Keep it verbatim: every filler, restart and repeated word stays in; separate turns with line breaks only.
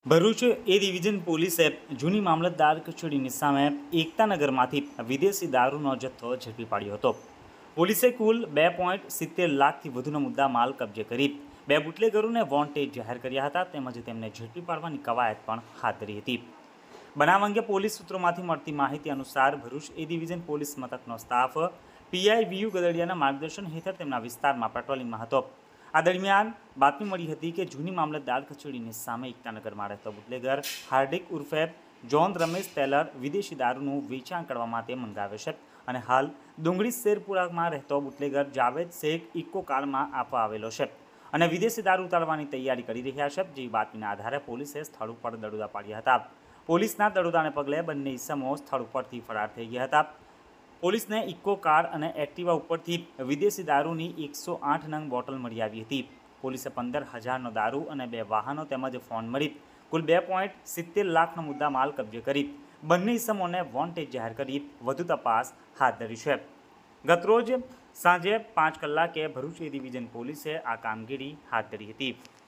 Bharuch A division પોલીસે જૂની મામલતદાર કચેરીની સામે એકતાનગરમાંથી વિદેશી દારૂનો જથ્થો ઝડપી પાડ્યો હતો। પોલીસે કુલ બે પોઈન્ટ સિત્તેર લાખથી વધુનો મુદ્દા માલ કબજે કરી બે બુટલેગરોને વોન્ટેડ જાહેર કર્યા હતા તેમજ તેમને ઝડપી પાડવાની કવાયત પણ હાથ ધરી હતી। બનાવ અંગે પોલીસ સૂત્રોમાંથી મળતી માહિતી અનુસાર ભરૂચ એ ડિવિઝન પોલીસ મથકનો સ્ટાફ પીઆઈ વીયુ ગદડિયાના માર્ગદર્શન હેઠળ તેમના વિસ્તારમાં પેટ્રોલિંગમાં હતો। આ દરમિયાન બાતમી મળી હતી કે જૂની મામલતદાર કચેરીની સામે એકતાનગરમાં રહેતો બુટલેગર હાર્દિક ઉર્ફે જોન રમેશ ટેલર વિદેશી દારૂનું વેચાણ કરવા માટે મંગાવે છે અને હાલ ડુંગળી શેરપુરામાં રહેતો બુટલેગર જાવેદ શેખ ઇકો કારમાં આપવા આવેલો છે અને વિદેશી દારૂ ઉતારવાની તૈયારી કરી રહ્યા છે। જે બાતમીના આધારે પોલીસે સ્થળ ઉપર દરોડા પાડ્યા હતા। પોલીસના દરોડાને પગલે બંને ઇસમો સ્થળ ઉપરથી ફરાર થઈ ગયા હતા। પોલીસને ઇકો કાર અને એક્ટિવા ઉપરથી વિદેશી દારૂની એકસો આઠ નંગ બોટલ મળી આવી હતી। પોલીસે પંદર હજારનો દારૂ અને બે વાહનો તેમજ ફોન મળી કુલ બે પોઈન્ટ સિત્તેર લાખનો મુદ્દા માલ કબજે કરી બંને ઇસમોને વોન્ટેડ જાહેર કરી વધુ તપાસ હાથ ધરી છે। ગતરોજ સાંજે પાંચ કલાકે ભરૂચ એ ડિવિઝન પોલીસે આ કામગીરી હાથ ધરી હતી।